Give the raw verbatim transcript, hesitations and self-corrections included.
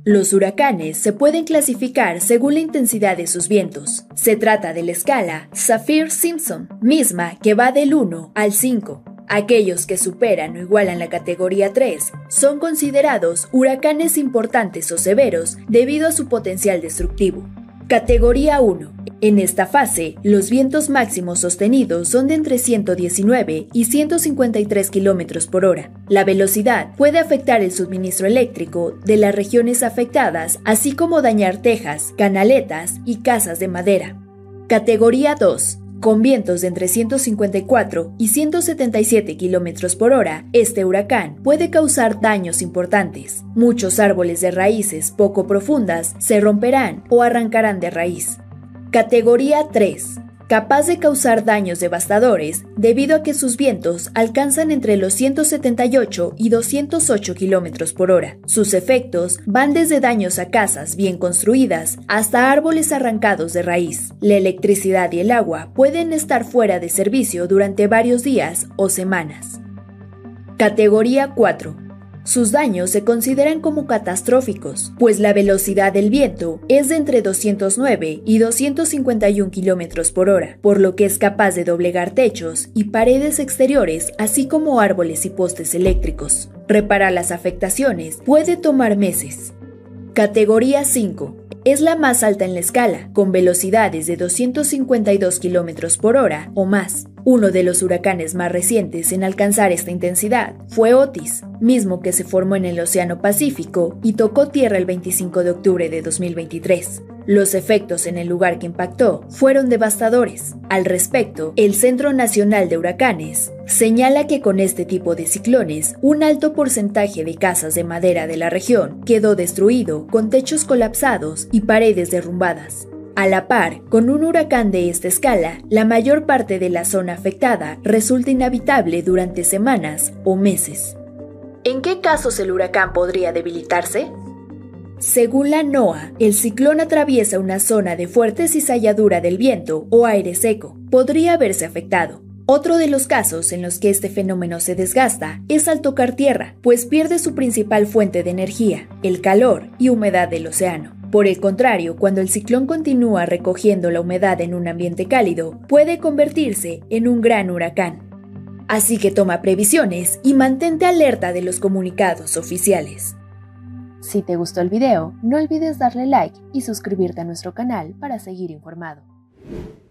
Los huracanes se pueden clasificar según la intensidad de sus vientos. Se trata de la escala Saffir-Simpson, misma que va del uno al cinco. Aquellos que superan o igualan la categoría tres son considerados huracanes importantes o severos debido a su potencial destructivo. Categoría uno. En esta fase, los vientos máximos sostenidos son de entre ciento diecinueve y ciento cincuenta y tres kilómetros por hora. La velocidad puede afectar el suministro eléctrico de las regiones afectadas, así como dañar tejas, canaletas y casas de madera. Categoría dos. Con vientos de entre ciento cincuenta y cuatro y ciento setenta y siete kilómetros por hora, este huracán puede causar daños importantes. Muchos árboles de raíces poco profundas se romperán o arrancarán de raíz. Categoría tres. Capaz de causar daños devastadores debido a que sus vientos alcanzan entre los ciento setenta y ocho y doscientos ocho kilómetros por hora. Sus efectos van desde daños a casas bien construidas hasta árboles arrancados de raíz. La electricidad y el agua pueden estar fuera de servicio durante varios días o semanas. Categoría cuatro. Sus daños se consideran como catastróficos, pues la velocidad del viento es de entre doscientos nueve y doscientos cincuenta y uno kilómetros por hora, por lo que es capaz de doblegar techos y paredes exteriores, así como árboles y postes eléctricos. Reparar las afectaciones puede tomar meses. Categoría cinco. Es la más alta en la escala, con velocidades de doscientos cincuenta y dos kilómetros por hora o más. Uno de los huracanes más recientes en alcanzar esta intensidad fue Otis, mismo que se formó en el Océano Pacífico y tocó tierra el veinticinco de octubre de dos mil veintitrés. Los efectos en el lugar que impactó fueron devastadores. Al respecto, el Centro Nacional de Huracanes señala que con este tipo de ciclones, un alto porcentaje de casas de madera de la región quedó destruido, con techos colapsados y paredes derrumbadas. A la par, con un huracán de esta escala, la mayor parte de la zona afectada resulta inhabitable durante semanas o meses. ¿En qué casos el huracán podría debilitarse? Según la NOAA, el ciclón atraviesa una zona de fuerte cizalladura del viento o aire seco. Podría verse afectado. Otro de los casos en los que este fenómeno se desgasta es al tocar tierra, pues pierde su principal fuente de energía, el calor y humedad del océano. Por el contrario, cuando el ciclón continúa recogiendo la humedad en un ambiente cálido, puede convertirse en un gran huracán. Así que toma previsiones y mantente alerta de los comunicados oficiales. Si te gustó el video, no olvides darle like y suscribirte a nuestro canal para seguir informado.